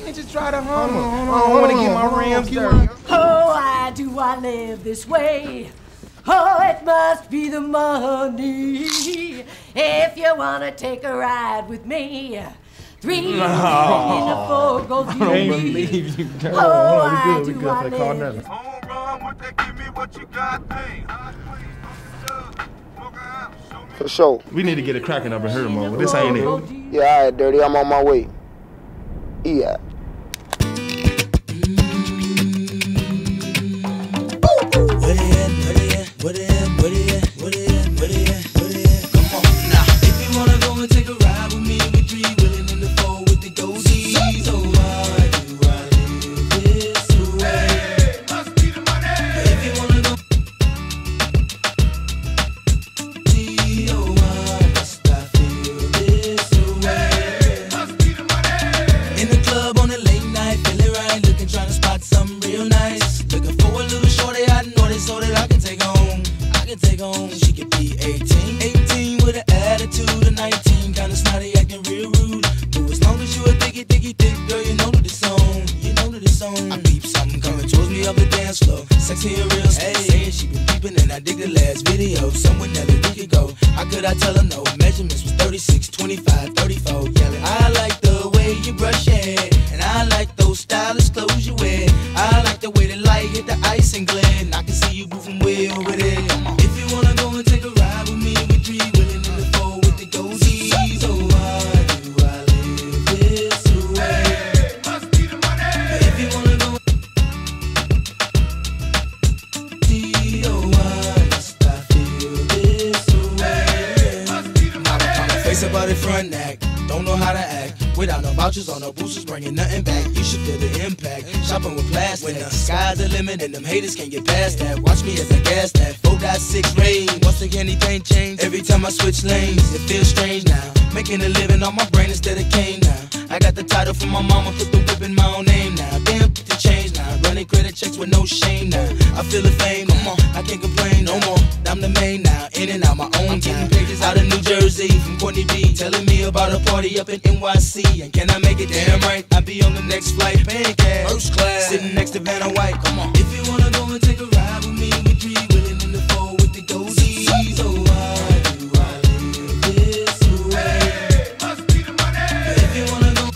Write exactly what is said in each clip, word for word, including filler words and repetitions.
can't just try to hum. Hold on, hold on, I don't want to get my Rams dirty. Oh, why do I live this way? Oh, it must be the money. If you want to take a ride with me, three no. in a four gold I don't believe you, girl. Oh, Hold on, we good, we do good I for the call live? never. Home run, what they give me, what you got, thing. For sure. We need to get it cracking up in here, man. This ain't it. Yeah, all right, Dirty, I'm on my way. Yeah. Where they at, where they at, where they at, where they at, where they at, where they at, where they at? Come on, now. If you wanna go and take a ride with me, we three willing in the four with the goldies. Oh, why do I live this way? Hey, must be the money. If you wanna go, oh, why must I feel this way? Hey, must be the money. In the club on a late night, feeling right, looking, trying to spot something real nice. Looking for a little shorty, I know this so that I can take home. I can take home, she could be eighteen. eighteen with an attitude of nineteen, kinda snotty, acting real rude. But as long as you a diggy, diggy, thick girl, you know that it's on. You know that it's on. I peep something coming towards me up the dance floor. Sexy and real, hey, saying she been peeping and I dig the last video. Somewhere Nelly we could go. How could I tell her no? Measurements was thirty-six, twenty-five, thirty-four, yelling. I like the way you brush your hair, and I like those stylish clothes you wear. I like the way the light hit the ice and glare, and I can see you moving way over there. If you wanna go and take a ride with me, we three willing in the four with the goldies. Oh, why do I live this way? Hey, must be the money. If you wanna go, oh, why must I feel this way? Hey, must be the money. Face about it front act, don't know how to act. Without no vouchers or no boosters, bringing nothing back. You should feel the impact. Shopping with plastic. When the sky's the limit and them haters can't get past that. Watch me as I gas that. four point six range. Once again, anything change. Every time I switch lanes, it feels strange now. Making a living on my brain instead of cane now. I got the title from my mama, put the whip in my own name now. Damn, put the change now. Running credit checks with no shame now. I feel the fame, come on, I can't complain no more. I'm the main now, in and out my own time. Pages out of New Jersey from Courtney B, telling me about a party up in N Y C. And can I make it damn right? I be on the next flight, paying cash, first class, sitting next to Vanna White. Come on. If you wanna go and take a ride with me, we three willing in the four with the goldies. Oh, why do I live this way? Hey, must be the money. If you wanna go,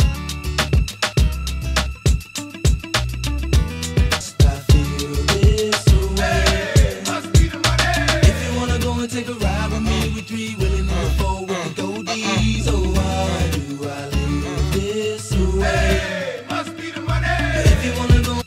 I feel this way. Hey, must be the money. If you wanna go and take a ride with me, we three willing in the four with the goldies. Oh, why do I live this way? Hey, must be the money. If you wanna go,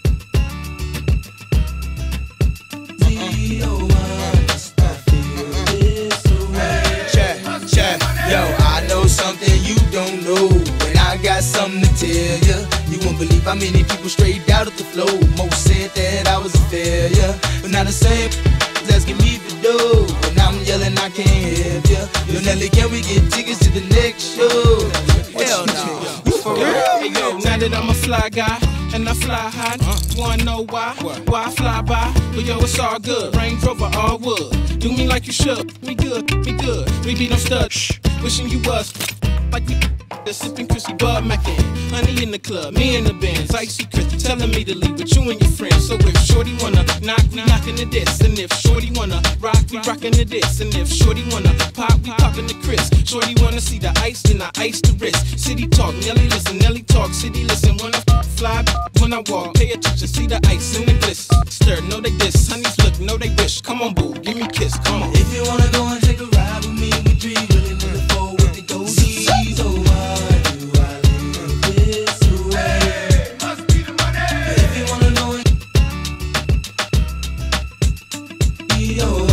oh, why must I feel this way? Check, check, yo, I know something you don't know, and I got something to tell ya. You won't believe how many people straight out of the flow. Most said that I was a failure, but now the same asking me for dough, and I'm yelling I can't help ya. Yo, Nelly, can we get tickets to the next show? Hell no. For real? Hey, yo, now that I'm a fly guy and I fly high, wanna know why? Why I fly by? But yo, it's all good. Range Rover, all wood. Do me like you should. We good, we good. We be no stud. Shh. Wishing you was like we sipping Chrissy Bud Mackin. Honey in the club, me in the Benz, icy Chris telling me to leave with you and your friends. So if Shorty wanna knock, we knockin' the diss. And if Shorty wanna rock, we rockin' the diss. And if Shorty wanna pop, we poppin' the Chris. Shorty wanna see the ice, then I ice the wrist. City talk, Nelly listen, Nelly talk, city listen. When I fly, when I walk, pay attention, see the ice and the gliss. Stir, know they diss, honeys look, know they wish. Come on, boo, give me a kiss, come on. If you wanna go and take a ride with me, we three willing in the four with the goldies. Oh, why do I live this way? Hey, must be the money. If you wanna know it, yo.